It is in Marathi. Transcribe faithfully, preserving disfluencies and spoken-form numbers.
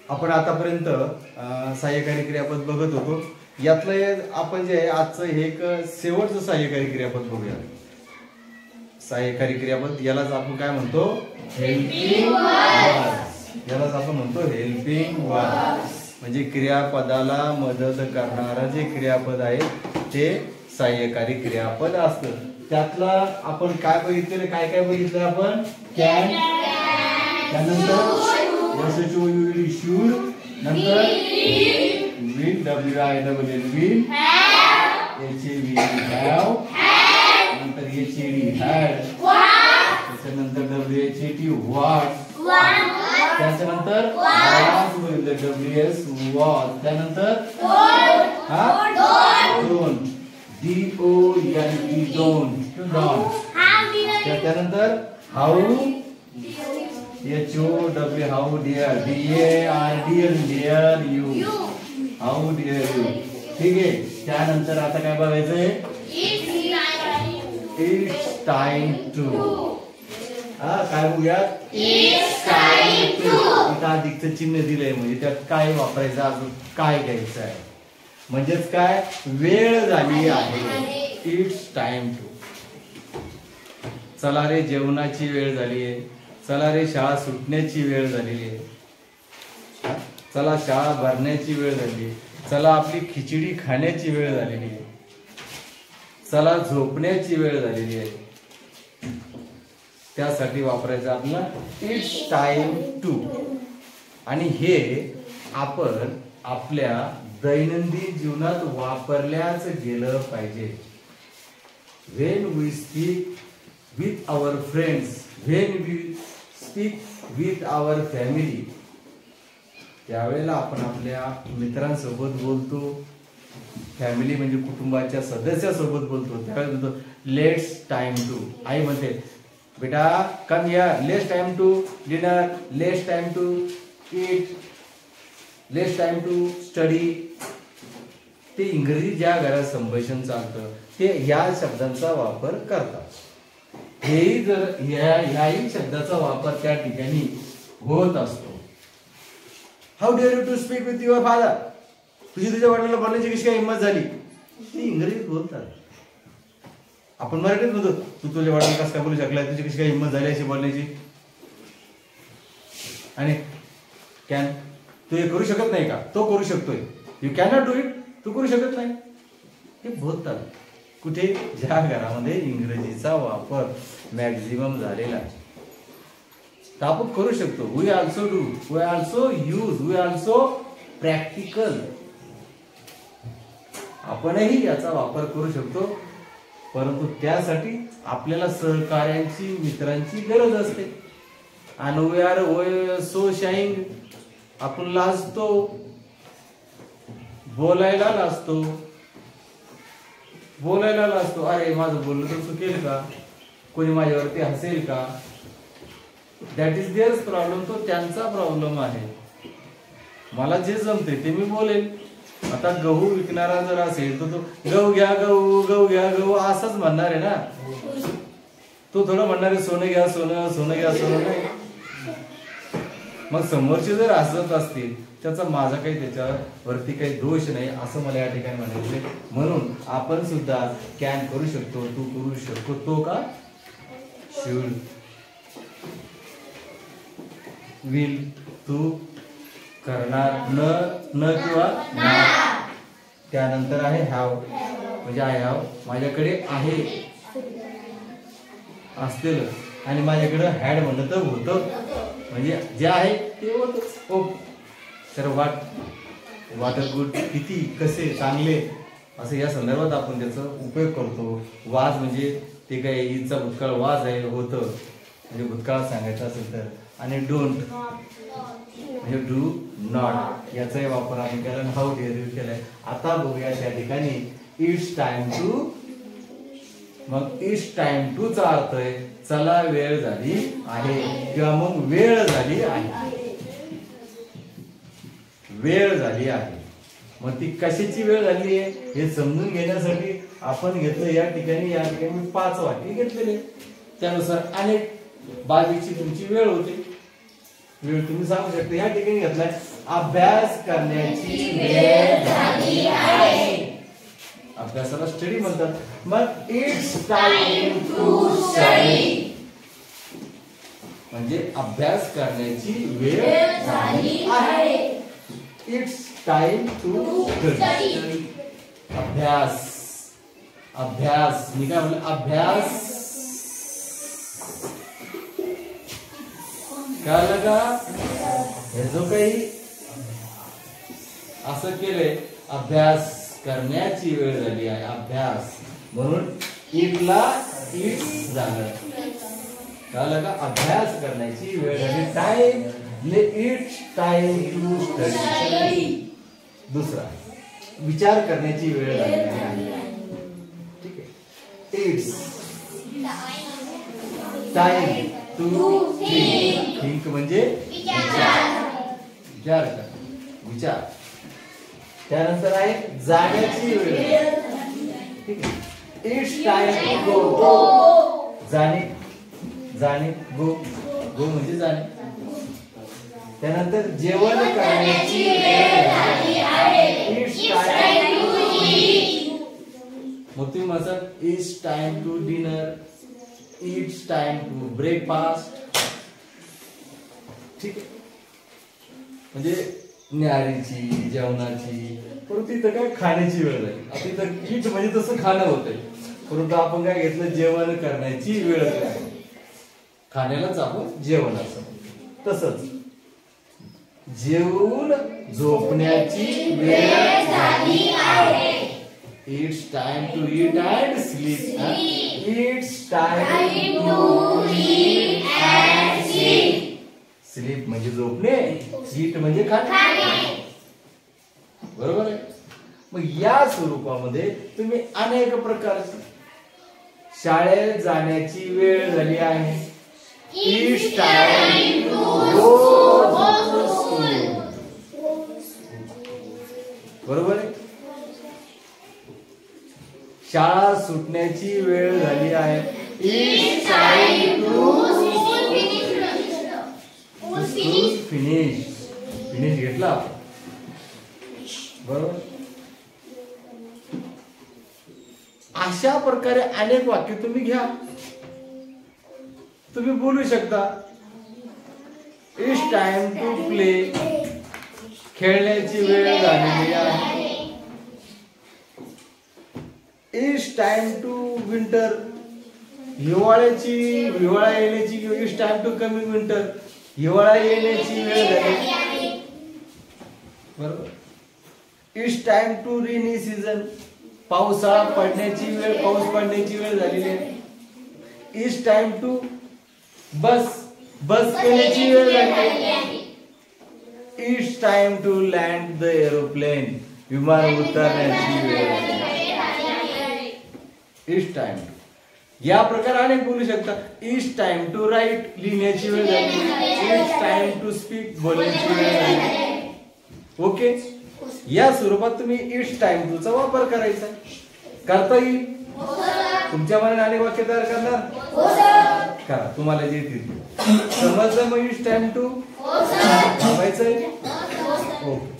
आपण आतापर्यंत सहाय्यकारी क्रियापद बघत होतो. यातलं आपण जे आहे आजचं हे एक शेवटचं सहाय्यकारी क्रियापद बघूया. सहाय्यकारी क्रियापद यालाच आपण काय म्हणतो, हेल्पिंग वर्ब्स. यालाच आपण म्हणतो हेल्पिंग वर्ब्स. म्हणजे क्रियापदाला मदत करणारं जे क्रियापद आहे ते सहाय्यकारी क्रियापद असतं. त्यातला आपण काय बघितलेलं, काय काय बघितलं आपण, कॅन, त्यानंतर शूड, नंतर will, W I double L will, H A V have, नंतर एच ए डी हॅड, त्याच्यानंतर W H A T what, त्याच्यानंतर डब्ल्यू एस वॉज, त्यानंतर don't, D O N T don't, त्याच्यानंतर how, H O W how dear, D A R D L dear you, how dear you. ठीक आहे. त्यानंतर आता काय बघायचंय, इट्स टाइम टू. हा काय बघूया, इट्स टाइम टू. इथं अधिकचं चिन्ह दिलंय म्हणजे त्यात काय वापरायचं, अजून काय घ्यायचं आहे, म्हणजेच काय, वेळ झाली आहे. It's time to. चला रे जेवणाची वेळ झाली आहे, चला रे शाळा सुटण्याची वेळ झालेली आहे, चला शाळा भरण्याची वेळ झाली, चला आपली खिचडी खाण्याची वेळ झालेली आहे, चला झोपण्याची वेळ झालेली आहे. त्यासाठी वापरायचं आपल्याला इट्स टाइम टू. आणि हे आपण आपल्या दैनंदिन जीवनात वापरल्याच गेलं पाहिजे. When we speak with our friends, when we speak with our family, त्यावेळेला आपण आपल्या मित्रांसोबत बोलतो, फॅमिली म्हणजे कुटुंबाच्या सदस्यासोबत बोलतो, त्यावेळेला बोलतो लेट्स टाइम टू. आई म्हणते बेटा come here, let's time to dinner, let's time to eat, let's time to study. ते इंग्रजी ज्या घरात संभाषण चालतं ते या शब्दांचा वापर करतात. हेही जर ह्याही शब्दाचा वापर त्या ठिकाणी होत असतो. How dare you to speak with your father, तुझी तुझ्या वडिलांना बोलण्याची कशी काय हिंमत झाली, ती इंग्रजीत बोलतात. आपण मराठीत म्हणतो तू तुझ्या वडिलांना कसं काय बोलू शकलाय, तुझी कशी काय हिंमत झाली अशी बोलण्याची. आणि कॅन, तू हे करू शकत नाही का, तो करू शकतोय, you can not do it, तू करू शकत नाही, हे बोलतात. कुठे, ज्या घरामध्ये इंग्रजीचा वापर मॅक्झिमम झालेला आहे. तर आपण करू शकतो. We also do, we also use, we also practical. आपणही याचा वापर करू शकतो, परंतु त्यासाठी आपल्याला सहकार्यांची, मित्रांची गरज असते. आणि we are we so shying, आपण लाजतो, बोलायला लाजतो, बोलायला लाजतो. अरे माझं बोललं तर चुकेल का, कोणी माझ्यावरती हसेल का, दॅट इज देअर प्रॉब्लेम. तो त्यांचा प्रॉब्लेम आहे. मला जे जमते ते मी बोलेल. आता गहू विकणारा जर असेल तर तो गहू घ्या, गहू गहू घ्या, गहू असंच म्हणणार आहे ना. तो थोडं म्हणणार आहे सोनं घ्या, सोनं सोनं घ्या, सोनं नाही. मग समोरचे जर हसत असतील त्याचा माझा काही त्याच्यावरती काही दोष नाही असं मला या ठिकाणी म्हणायचं. म्हणून आपण सुद्धा कॅन करू शकतो, तू करू शकतो, तो का, शुड, विल, तू करणार, न न किंवा ना. त्यानंतर आहे हॅव, म्हणजे आय हॅव, माझ्याकडे आहे असलेलं. आणि माझ्याकडे हॅड म्हणलं तर होतं, म्हणजे जे आहे ते होतं. ओ तर वाट, वाट गुड, किती, कसे, चांगले, असं या संदर्भात आपण त्याचा उपयोग करतो. वाज म्हणजे ते काय ईदचा भूतकाळ वाज आहे, होतं, म्हणजे भूतकाळ सांगायचं असेल तर. आणि डोंट म्हणजे डू नॉट, याचाही वापर आपण केला. हाऊ डेअर यू केलाय. आता बघूया त्या ठिकाणी इट्स टाइम टू. मग इट्स टाइम टू चा अर्थ आहे चला वेळ झाली आहे, किंवा मग वेळ झाली आहे, वेळ झाली आहे. मग ती कशाची वेळ झाली आहे हे समजून घेण्यासाठी आपण घेतलं या ठिकाणी, या ठिकाणी मी पाच वाक्य घेतलेले. त्यानुसार अनेक बाबीची तुमची वेळ होती. वेळ तुम्ही सांगू शकता. या ठिकाणी घेतलाय अभ्यास करण्याची वेळ झाली आहे. अभ्यासाला स्टडी म्हणतात. मग इट्स टाइम टू स्टडी म्हणजे अभ्यास करण्याची वेळ झाली आहे. It's time to study. अभ्यास अभ्यास मी काय म्हणलं अभ्यास कळलं का? हे जो काही असं केलंय अभ्यास करण्याची वेळ झाली आहे. अभ्यास म्हणून इटला इट्स झालं. कळलं का? अभ्यास करण्याची वेळ झाली. Time it's time to study. दुसरा विचार करण्याची वेळ झाली आहे. ठीक आहे. It's time to think. Think म्हणजे विचार कर विचार. त्यानंतर आहे जाण्याची वेळ. ठीक आहे. It's time to go. जाणे जाणे गो गो म्हणजे जाणे. त्यानंतर जेवण करण्याची वेळ झाली आहे. It's time to eat. मग तुम्ही म्हणतात it's time to dinner. It's time to breakfast. ठीक आहे. म्हणजे न्याहारीची जेवणाची. परंतु तिथं काय खाण्याची वेळ झाली. आता इथं इट म्हणजे तसं खाणं होतंय. परंतु आपण काय घेतलं जेवण करण्याची वेळ काय. खाण्यालाच आपण जेवण असं. तसंच जेवून झोपण्याची वेळ झाली आहे. It's time to eat and sleep. It's time to eat and sleep. Sleep म्हणजे झोपणे. ईट म्हणजे खाणे. बरोबर आहे. मग या स्वरूपामध्ये तुम्ही अनेक प्रकारचे शाळेत जाण्याची वेळ झाली आहे. It's time to go to school. बरोबर आहे. शाळा सुटण्याची वेळ झाली आहे. It's time to school finish. Finish घेतला. बरोबर. अशा प्रकारे अनेक वाक्य तुम्ही घ्या. तुम्ही बोलू शकता. It's time to play. खेळण्याची वेळ झालेली आहे. It's time to winter. हिवाळ्याची हिवाळा येण्याची. It's time to coming winter. हिवाळा येण्याची वेळ झाली. बरोबर. It's time to rainy season. पावसाळा पडण्याची वेळ पाऊस पडण्याची वेळ झालेली आहे. It's time to bus. Bus येण्याची वेळ झाली. It's time to land the aeroplane. विमान उतरण्याची वेळ झाली. It's time. या प्रकारे अनेक बोलू शकता. It's time to right. लिहिण्याची वेळ झाली. It's time to speak. बोलण्याची वेळ झाली. ओके. या स्वरूपात तुम्ही इट्स टाइम टू चा वापर करायचा. करता येईल. तुमच्या मनाने अनेक वाक्य तयार करणार. करा तुम्हाला जे येतील. समजलं मग इट्स टाइम टू थांबायचं. ओके.